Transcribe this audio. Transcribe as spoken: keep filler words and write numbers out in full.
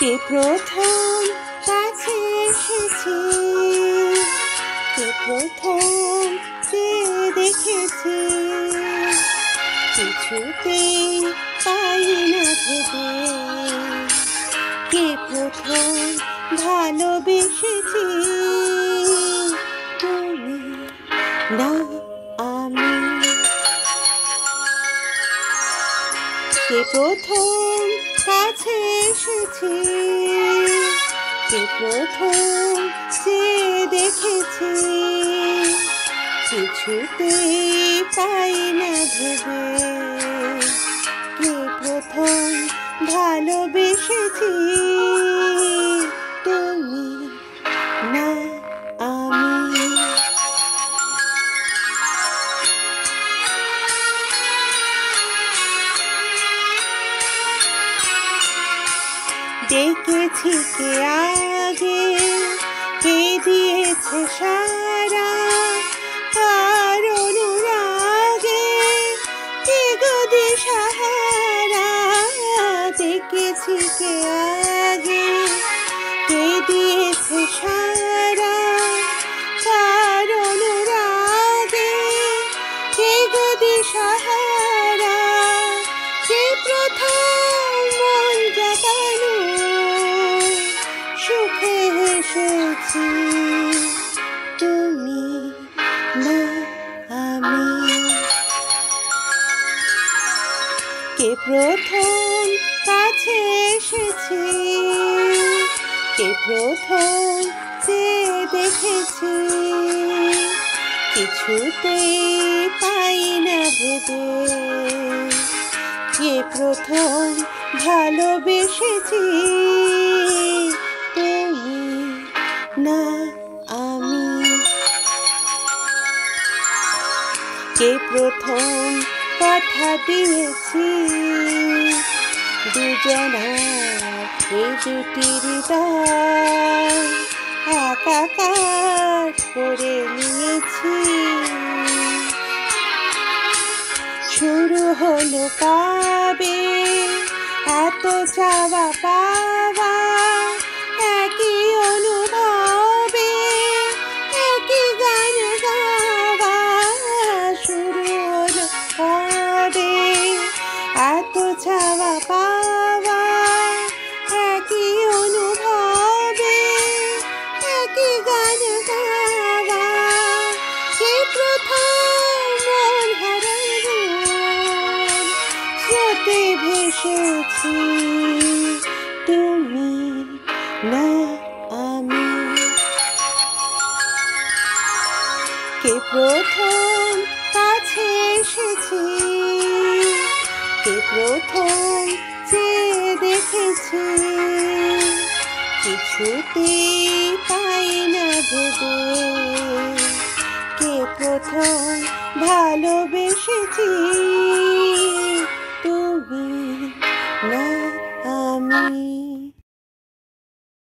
কে প্রথম কাছে এসেছি, কে প্রথম যে দেখেছি, কিছুতেই পাই না ভেবে, কে প্রথম ভালোবেসেছি, তুমি না আমি। কে প্রথম কাছে এসেছি, কে প্রথম যে দেখেছি, কিছুতেই পাই না ভেবে, কে প্রথম ভালোবেসেছি, তুমি না আমি। দেখেছি কে আগে, কে দিয়েছে সারা, তার অনুরাগে কে গো দিশাহারা। দেখেছি কে আগে, কে দিয়েছে সারা, তার অনুরাগে কে গো দিশাহারা। কে প্রথম মন জাগানো সুখে হেসেছি, তুমি না আমি। কে প্রথম কাছে এসেছি, কে প্রথম যে দেখেছি, কিছুতেই পাই না ভেবে, কে প্রথম ভালোবেসেছি, তুমি না আমি। কে প্রথম কথা দিয়েছি, দুজনার এই দুটি হৃদয় একাকার করে নিয়েছি। শুরু হলো কবে এত চাওয়া পাওয়া, একই অনুভবে একই গান গাওয়া। শুরু হলো কবে এত চাওয়া পাওয়া, একই অনুভবে একই গান গাওয়া। কে প্রথম মন হারানো স্রোতে ভেসেছি, তুমি না আমি। কে প্রথম কাছে এসেছি, কে প্রথম যে দেখেছি, কিছুতেই পাই না ভেবে, কে প্রথম ভালোবেসেছি।